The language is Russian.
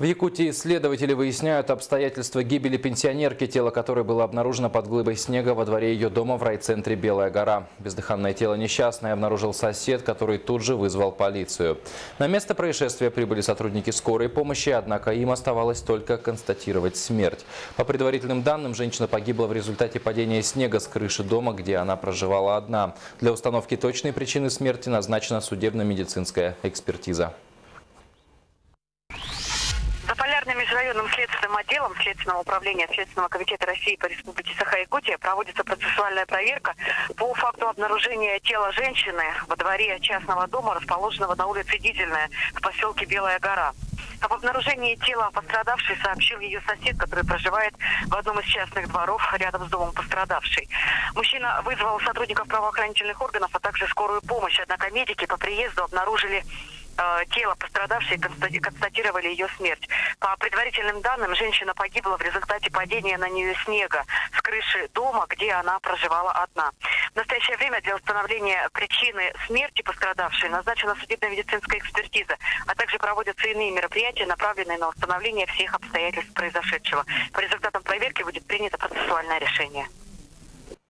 В Якутии следователи выясняют обстоятельства гибели пенсионерки, тело которой было обнаружено под глыбой снега во дворе ее дома в райцентре Белая гора. Бездыханное тело несчастной обнаружил сосед, который тут же вызвал полицию. На место происшествия прибыли сотрудники скорой помощи, однако им оставалось только констатировать смерть. По предварительным данным, женщина погибла в результате падения снега с крыши дома, где она проживала одна. Для установки точной причины смерти назначена судебно-медицинская экспертиза. Заполярным межрайонным следственным отделом Следственного управления Следственного комитета России по Республике Саха-Якутия проводится процессуальная проверка по факту обнаружения тела женщины во дворе частного дома, расположенного на улице Дизельная в поселке Белая гора. Об обнаружении тела пострадавшей сообщил ее сосед, который проживает в одном из частных дворов рядом с домом пострадавшей. Мужчина вызвал сотрудников правоохранительных органов, а также скорую помощь. Однако медики по приезду обнаружили тело пострадавшей и констатировали ее смерть. По предварительным данным, женщина погибла в результате падения на нее снега с крыши дома, где она проживала одна. В настоящее время для установления причины смерти пострадавшей назначена судебно-медицинская экспертиза, а также проводятся иные мероприятия, направленные на установление всех обстоятельств произошедшего. По результатам проверки будет принято процессуальное решение.